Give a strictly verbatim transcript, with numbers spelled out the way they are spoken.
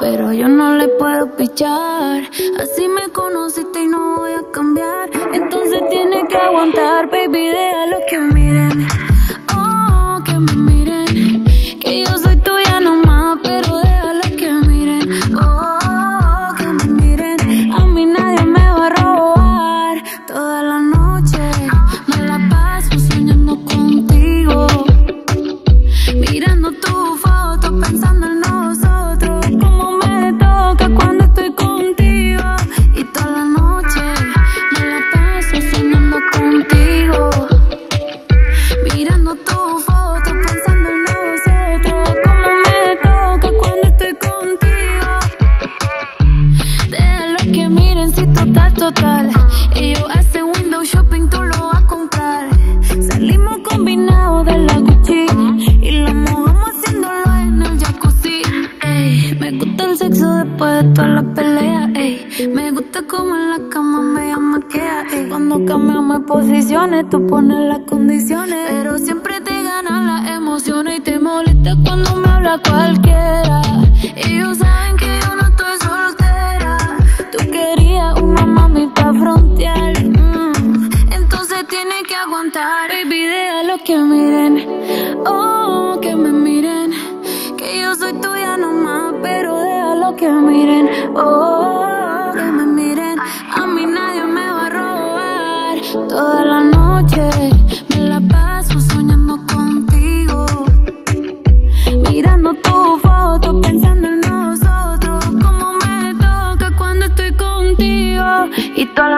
pero yo no le puedo pichar. Así me conociste y no voy a cambiar. Entonces tienes que aguantar, baby, déjalo que miren. Oh, que me miren, que yo soy tuya nomás, pero déjalo que miren. Oh, que me miren, a mí nadie me va a robar. Toda la noche me la paso soñando contigo, mirando tu foto, pensando en nosotros. Como me toca cuando estoy contigo. Y toda la noche me la paso soñando contigo, mirando tu foto, pensando en nosotros. Como me toca cuando estoy contigo. Déjalo que miren, si total, total. Ellos hacen window shopping, tú lo vas a comprar. Salimos combinados de la Gucci y lo mojamos haciéndolo en el jacuzzi. Ey, me gusta el sexo después de todas las peleas. Ey, me gusta como en la cama me maquea. Ey, cuando cambiamos de posiciones, tú pones las condiciones, pero siempre te ganan las emociones y te molesta cuando me habla cualquiera. Ellos saben que yo no estoy soltera. Tú querías una mami pa' frontear. Mm, entonces tienes que aguantar, baby, déjalo que miren. Oh, que me miren, que yo soy tuya nomás, pero déjalo que miren. Oh, que me miren, a mí nadie me va a robar. Toda la noche me la paso soñando contigo, mirando tu foto, pensando en nosotros. Como me toca cuando estoy contigo. Y toda